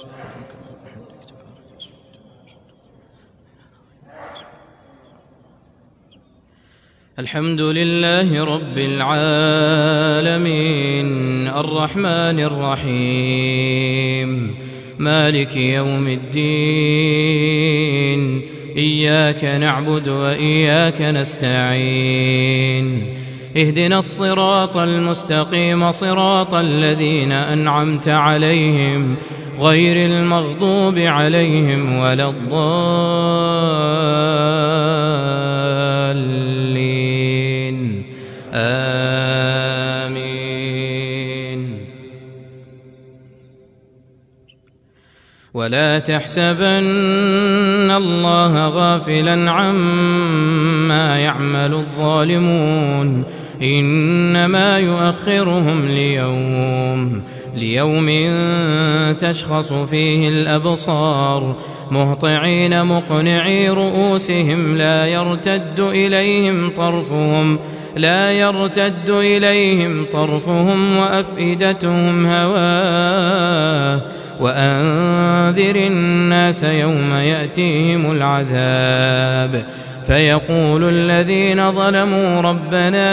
الحمد لله رب العالمين الرحمن الرحيم مالك يوم الدين إياك نعبد وإياك نستعين اهدنا الصراط المستقيم صراط الذين أنعمت عليهم غير المغضوب عليهم ولا الضالين آمين. ولا تحسبن الله غافلا عما يعمل الظالمون إنما يؤخرهم ليوم تشخص فيه الأبصار مهطعين مقنعي رؤوسهم لا يرتد إليهم طرفهم وأفئدتهم هواه وأنذر الناس يوم يأتيهم العذاب فيقول الذين ظلموا ربنا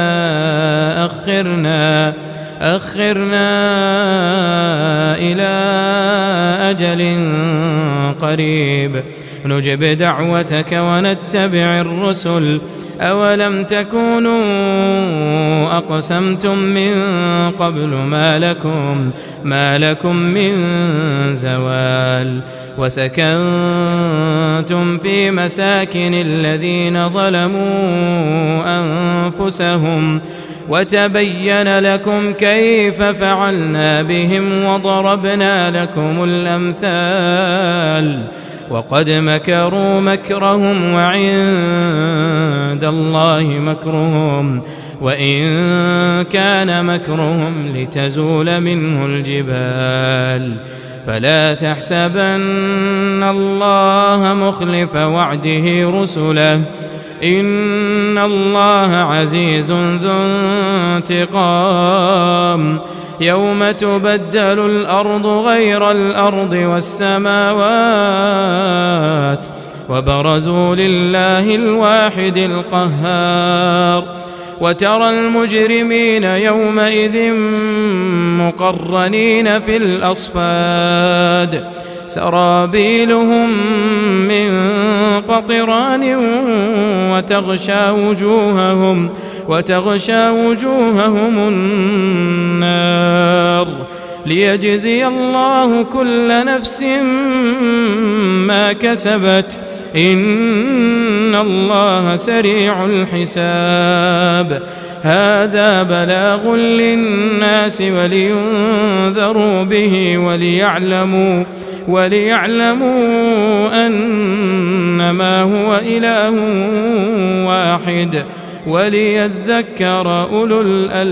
أخرنا إلى أجل قريب نجب دعوتك ونتبع الرسل أولم تكونوا أقسمتم من قبل ما لكم من زوال وسكنتم في مساكن الذين ظلموا أنفسهم وتبين لكم كيف فعلنا بهم وضربنا لكم الأمثال وقد مكروا مكرهم وعند الله مكرهم وإن كان مكرهم لتزول منه الجبال فلا تحسبن الله مخلف وعده رسله إن الله عزيز ذو انتقام يوم تبدل الأرض غير الأرض والسماوات وبرزوا لله الواحد القهار وترى المجرمين يومئذ مقرنين في الأصفاد سرابيلهم من قطران وتغشى وجوههم النار ليجزي الله كل نفس ما كسبت إن الله سريع الحساب هذا بلاغ للناس ولينذروا به وليعلموا أنما هو إله واحد وليذكر أولو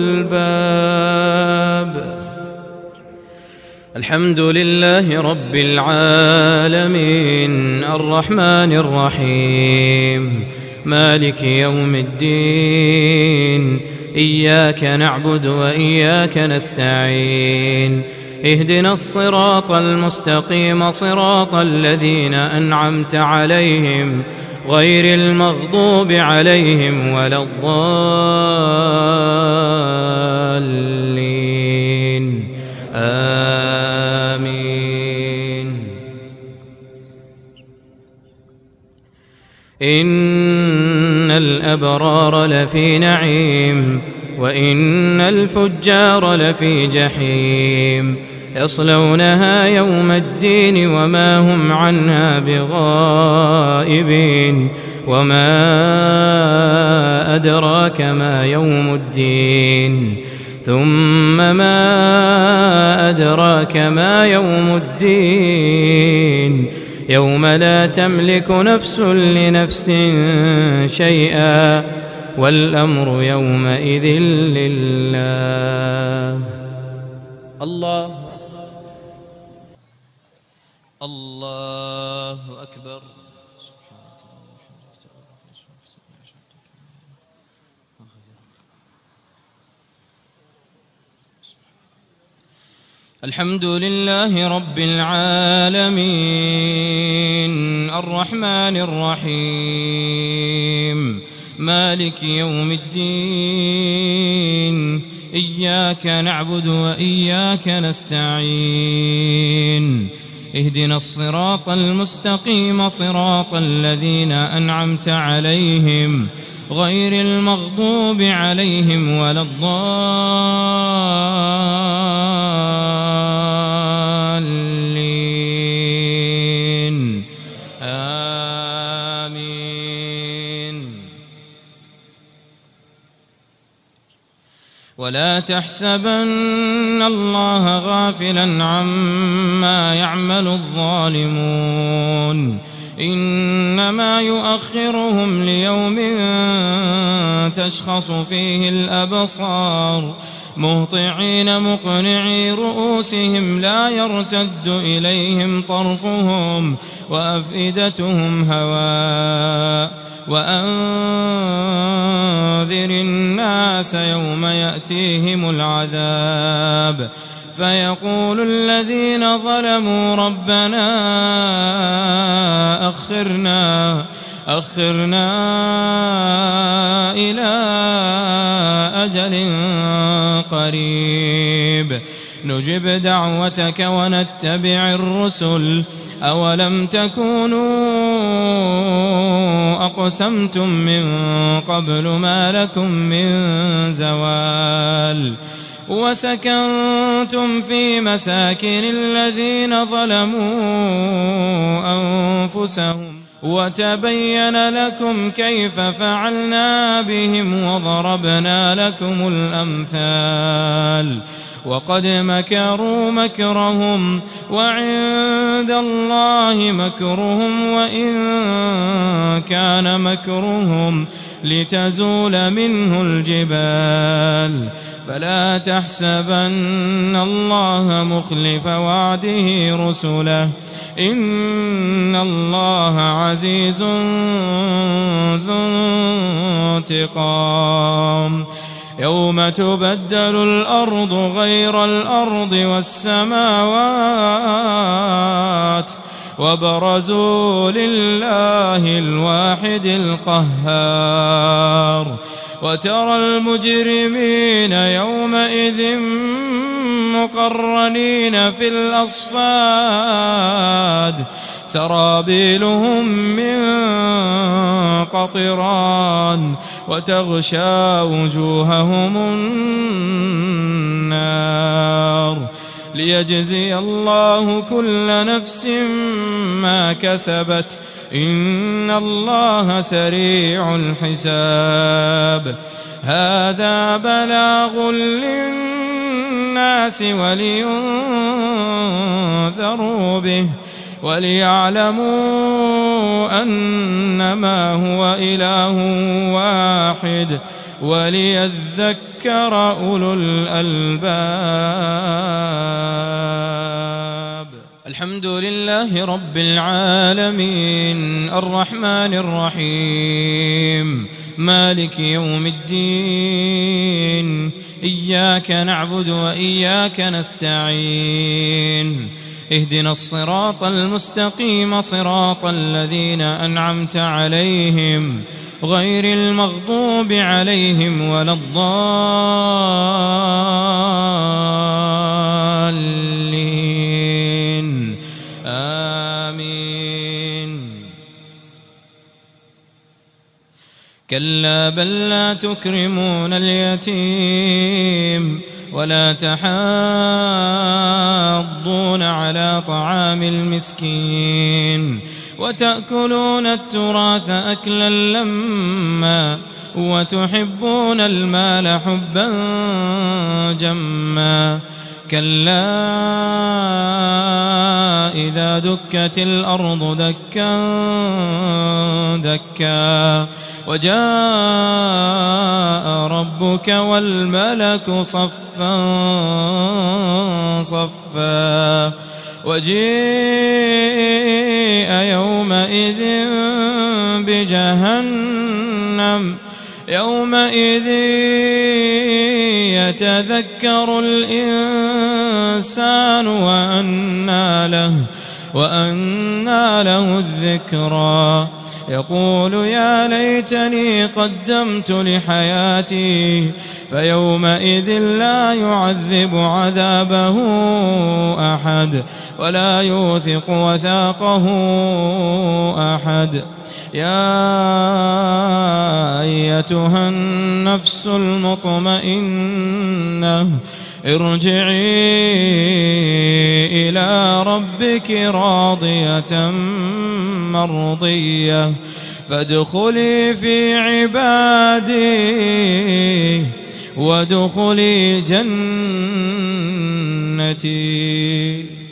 الألباب. الحمد لله رب العالمين الرحمن الرحيم مالك يوم الدين إياك نعبد وإياك نستعين اهدنا الصراط المستقيم صراط الذين أنعمت عليهم غير المغضوب عليهم ولا الضالين آمين. إن الأبرار لفي نعيم وإن الفجار لفي جحيم يصلونها يوم الدين وما هم عنها بغائبين وما أدراك ما يوم الدين ثم ما أدراك ما يوم الدين يوم لا تملك نفس لنفس شيئا والأمر يومئذ لله. الله أكبر. الحمد لله رب العالمين الرحمن الرحيم مالك يوم الدين إياك نعبد وإياك نستعين اهدنا الصراط المستقيم صراط الذين أنعمت عليهم غير المغضوب عليهم ولا الضالين آمين. ولا تحسبن الله غافلا عما يعمل الظالمون إنما يؤخرهم ليوم تشخص فيه الأبصار مهطعين مقنعي رؤوسهم لا يرتد إليهم طرفهم وأفئدتهم هواء وأنذر الناس يوم يأتيهم العذاب فيقول الذين ظلموا ربنا أخرنا إلى أجل قريب نجب دعوتك ونتبع الرسل أولم تكونوا أقسمتم من قبل ما لكم من زوال وسكنتم في مساكن الذين ظلموا أنفسهم وتبين لكم كيف فعلنا بهم وضربنا لكم الأمثال وقد مكروا مكرهم وعند الله مكرهم وإن كان مكرهم لتزول منه الجبال فلا تحسبن الله مخلف وعده رسله إن الله عزيز ذو انتقام يوم تبدل الأرض غير الأرض والسماوات وبرزوا لله الواحد القهار وترى المجرمين يومئذ مقرنين في الأصفاد سرابيلهم من قطران وتغشى وجوههم النار ليجزي الله كل نفس ما كسبت إن الله سريع الحساب هذا بلاغ للناس ولينذروا به وليعلموا أنما هو إله واحد وليذكر أولو الألباب. الحمد لله رب العالمين الرحمن الرحيم مالك يوم الدين إياك نعبد وإياك نستعين اهدنا الصراط المستقيم صراط الذين أنعمت عليهم غير المغضوب عليهم ولا الضالين آمين. كلا بل لا تكرمون اليتيم ولا تحاضون على طعام المسكين وتأكلون التراث أكلا لما وتحبون المال حبا جما كلا إذا دكت الأرض دكا دكا وجاء ربك والملك صفا صفا وجيء يومئذ بجهنم يومئذ يتذكر الإنسان الإنسان وأنى له الذكرى يقول يا ليتني قدمت لحياتي فيومئذ لا يعذب عذابه أحد ولا يوثق وثاقه أحد. يا أيتها النفس المطمئنة ارجعي إلى ربك راضية مرضية فادخلي في عبادي وادخلي جنتي.